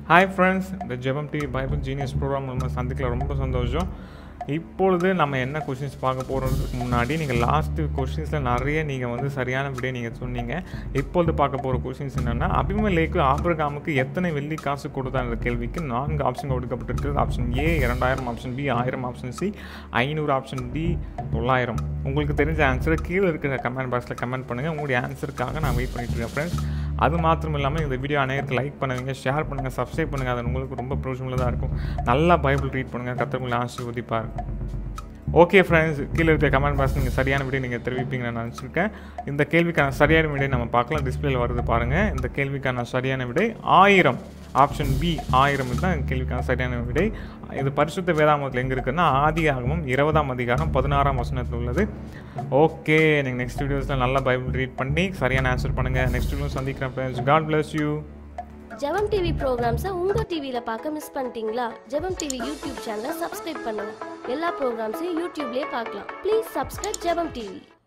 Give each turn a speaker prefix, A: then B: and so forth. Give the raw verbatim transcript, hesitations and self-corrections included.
A: Hi friends, the Jebam TV Bible genius program நம்ம சந்திக்கல ரொம்ப சந்தோஷம். இப்பொழுது நம்ம என்ன கொஷின்ஸ் பார்க்க போகிறதுக்கு முன்னாடி நீங்கள் லாஸ்ட்டு கொஷின்ஸில் நிறைய நீங்கள் வந்து சரியான விடை நீங்கள் சொன்னீங்க. இப்பொழுது பார்க்க போகிற கொஷின்ஸ் என்னென்னா, அபிமெலேக்கு ஆபிரகாமுக்கு எத்தனை வெள்ளி காசு கொடுத்தான்ற கேள்விக்கு நான்கு ஆப்ஷன் கொடுக்கப்பட்டிருக்கிறது. ஆப்ஷன் ஏ இரண்டாயிரம், ஆப்ஷன் பி ஆயிரம், ஆப்ஷன் சி ஐநூறு, ஆப்ஷன் டி தொள்ளாயிரம். உங்களுக்கு தெரிஞ்ச ஆன்சரை கீழே இருக்கிற கமெண்ட் பாக்ஸில் கமெண்ட் பண்ணுங்கள். உங்களுடைய ஆன்சருக்காக நான் வெயிட் பண்ணிட்டு இருக்கேன் ஃப்ரெண்ட்ஸ். அது மாத்திரம் இல்லாமல் இந்த வீடியோ அனைவருக்கு லைக் பண்ணுங்கள், ஷேர் பண்ணுங்கள், சப்ஸ்கிரைப் பண்ணுங்கள். அது உங்களுக்கு ரொம்ப ப்ரோஜனமுள்ளதாக இருக்கும். நல்லா பைபிள் ரீட் பண்ணுங்கள், கர்த்தர் உங்களை ஆசீர்வதிப்பார். ஓகே ஃப்ரெண்ட்ஸ், கீழே இருக்க கமெண்ட் பாக்ஸ் நீங்கள் சரியான விடை நீங்கள் தெரிவிப்பீங்கன்னு நான் நினச்சிருக்கேன். இந்த கேள்விக்கான சரியான விடை நம்ம பார்க்கலாம். டிஸ்பிளேல வருது பாருங்கள். இந்த கேள்விக்கான சரியான விடை ஆயிரம். ஆப்ஷன் பி ஆயிரம் தான் கேள்விக்கான சரியான விடை. இது பரிசுத்த வேதாகமத்தில் எங்கே இருக்குன்னா, ஆதியாகமம் இருபதாம் அதிகாரம் பதினாறாம் வசனத்தில் உள்ளது. ஓகே, நீங்கள் நெக்ஸ்ட் வீடியோஸில் நல்லா பைபிள் ரீட் பண்ணி சரியான ஆன்சர் பண்ணுங்கள். நெக்ஸ்ட் வீடியோ சந்திக்கிறேன் friends. God bless you.
B: Jebam TV ப்ரோக்ராம்ஸை உங்கள் டிவியில் பார்க்க மிஸ் பண்ணிட்டீங்களா? ஜெபம் டிவி யூடியூப் சேனலை சப்ஸ்கிரைப் பண்ணுங்கள். எல்லா ப்ரோக்ராம்ஸையும் யூடியூப்லேயே பார்க்கலாம். Please subscribe Jebam TV.